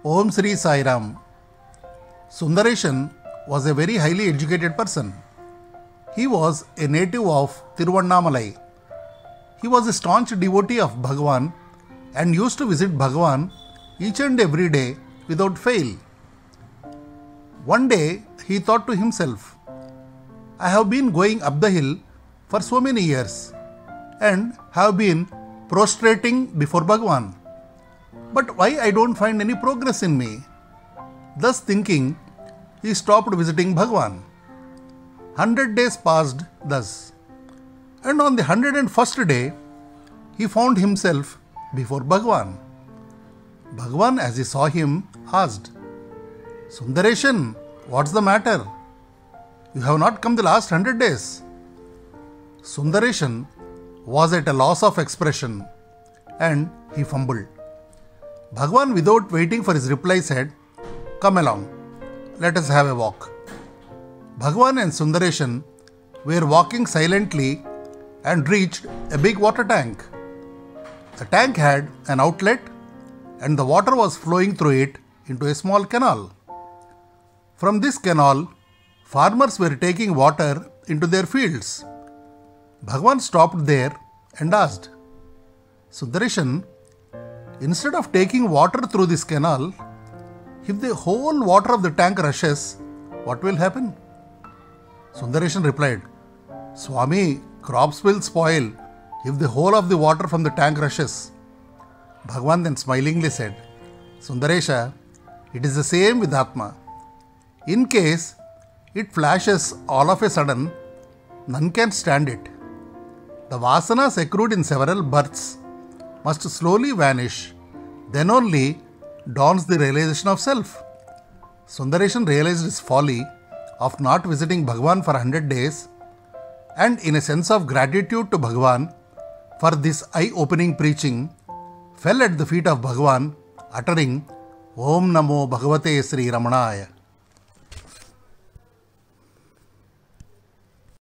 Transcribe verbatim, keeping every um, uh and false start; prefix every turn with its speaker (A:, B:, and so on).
A: Om Sri Sai Ram. Sundareshan was a very highly educated person. He was a native of Tiruvannamalai. He was a staunch devotee of Bhagavan and used to visit Bhagavan each and every day without fail. One day he thought to himself, I have been going up the hill for so many years and have been prostrating before Bhagavan. But why I don't find any progress in me? Thus thinking, he stopped visiting Bhagavan. Hundred days passed thus. And on the hundred and first day, he found himself before Bhagavan. Bhagavan, as he saw him, asked, Sundareshan, what's the matter? You have not come the last hundred days. Sundareshan was at a loss of expression and he fumbled. Bhagavan, without waiting for his reply, said, Come along, let us have a walk. Bhagavan and Sundareshan were walking silently and reached a big water tank. The tank had an outlet and the water was flowing through it into a small canal. From this canal, farmers were taking water into their fields. Bhagavan stopped there and asked, Sundareshan, instead of taking water through this canal, if the whole water of the tank rushes, what will happen? Sundareshan replied, Swami, crops will spoil if the whole of the water from the tank rushes. Bhagavan then smilingly said, Sundaresha, it is the same with Atma. In case it flashes all of a sudden, none can stand it. The vasanas accrued in several births must slowly vanish, then only dawns the realization of self. Sundareshan realized his folly of not visiting Bhagavan for a hundred days, and in a sense of gratitude to Bhagavan for this eye-opening preaching, fell at the feet of Bhagavan, uttering Om Namo Bhagavate Sri Ramanaya.